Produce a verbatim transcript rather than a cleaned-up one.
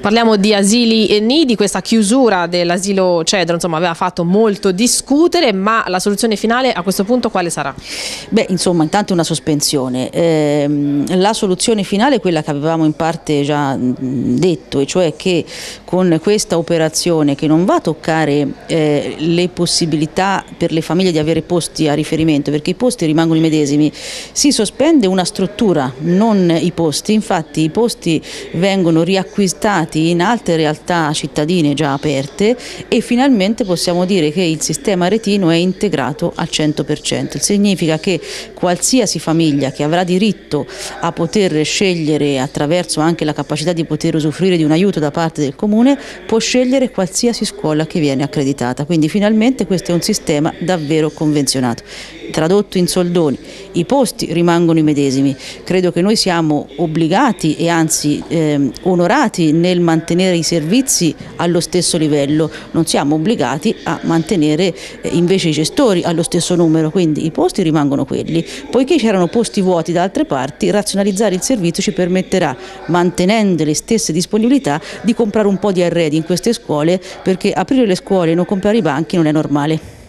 Parliamo di asili e nidi, questa chiusura dell'asilo Cedro insomma aveva fatto molto discutere, ma la soluzione finale a questo punto quale sarà? Beh, insomma, intanto una sospensione. Eh, la soluzione finale è quella che avevamo in parte già detto, e cioè che con questa operazione, che non va a toccare eh, le possibilità per le famiglie di avere posti a riferimento, perché i posti rimangono i medesimi, si sospende una struttura, non i posti. Infatti i posti vengono riacquistati in altre realtà cittadine già aperte e finalmente possiamo dire che il sistema retino è integrato al cento per cento. Il significa che qualsiasi famiglia che avrà diritto a poter scegliere, attraverso anche la capacità di poter usufruire di un aiuto da parte del comune, può scegliere qualsiasi scuola che viene accreditata. Quindi finalmente questo è un sistema davvero convenzionato. Tradotto in soldoni, i posti rimangono i medesimi. Credo che noi siamo obbligati e anzi eh, onorati nel mantenere i servizi allo stesso livello, non siamo obbligati a mantenere eh, invece i gestori allo stesso numero, quindi i posti rimangono quelli. Poiché c'erano posti vuoti da altre parti, razionalizzare il servizio ci permetterà, mantenendo le stesse disponibilità, di comprare un po' di arredi in queste scuole, perché aprire le scuole e non comprare i banchi non è normale.